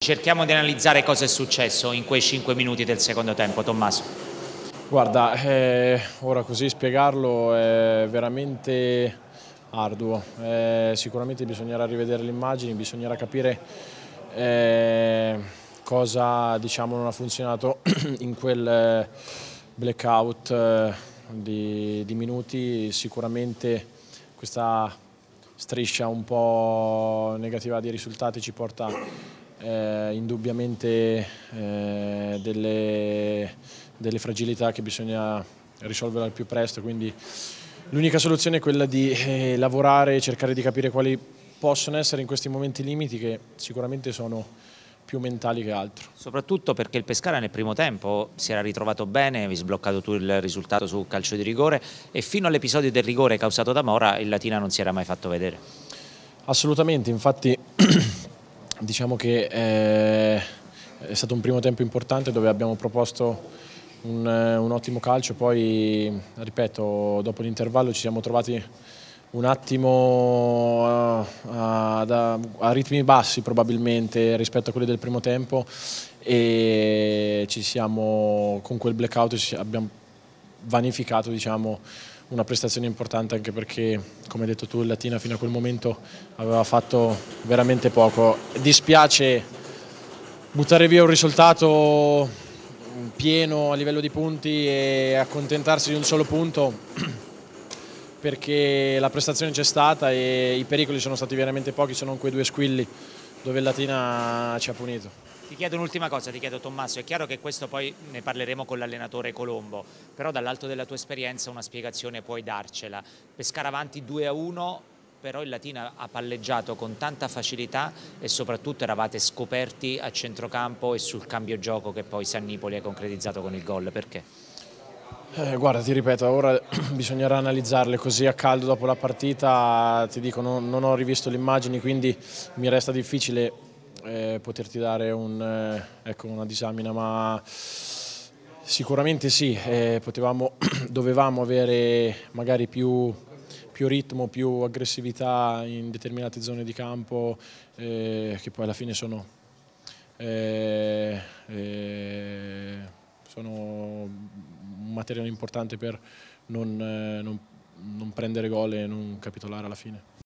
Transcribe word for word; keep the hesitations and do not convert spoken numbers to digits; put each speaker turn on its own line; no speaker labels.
Cerchiamo di analizzare cosa è successo in quei cinque minuti del secondo tempo, Tommaso.
Guarda, eh, ora così spiegarlo è veramente arduo. Eh, sicuramente bisognerà rivedere le immagini, bisognerà capire eh, cosa diciamo, non ha funzionato in quel blackout eh, di, di minuti. Sicuramente questa striscia un po' negativa di risultati ci porta eh, indubbiamente eh, delle, delle fragilità che bisogna risolvere al più presto, quindi l'unica soluzione è quella di eh, lavorare e cercare di capire quali possono essere in questi momenti limiti che sicuramente sono più mentali che altro.
Soprattutto perché il Pescara nel primo tempo si era ritrovato bene, avevi sbloccato tu il risultato su calcio di rigore e fino all'episodio del rigore causato da Mora il Latina non si era mai fatto vedere.
Assolutamente, infatti diciamo che eh, è stato un primo tempo importante dove abbiamo proposto un, un ottimo calcio, poi ripeto, dopo l'intervallo ci siamo trovati un attimo a, a, a ritmi bassi probabilmente rispetto a quelli del primo tempo e ci siamo, con quel blackout ci abbiamo vanificato diciamo, una prestazione importante anche perché, come hai detto tu, il Latina fino a quel momento aveva fatto veramente poco. Dispiace buttare via un risultato pieno a livello di punti e accontentarsi di un solo punto perché la prestazione c'è stata e i pericoli sono stati veramente pochi, sono quei due squilli dove il Latina ci ha punito.
Ti chiedo un'ultima cosa, ti chiedo Tommaso, è chiaro che questo poi ne parleremo con l'allenatore Colombo, però dall'alto della tua esperienza una spiegazione puoi darcela. Pescara avanti due a uno, però il Latina ha palleggiato con tanta facilità e soprattutto eravate scoperti a centrocampo e sul cambio gioco che poi Sannipoli ha concretizzato con il gol, perché?
Eh, guarda, ti ripeto, ora bisognerà analizzarle così a caldo dopo la partita, ti dico non, non ho rivisto le immagini quindi mi resta difficile eh, poterti dare un, eh, ecco, una disamina, ma sicuramente sì, eh, potevamo, dovevamo avere magari più, più ritmo, più aggressività in determinate zone di campo eh, che poi alla fine sono... Eh, eh, sono un materiale importante per non, eh, non, non prendere gol e non capitolare alla fine.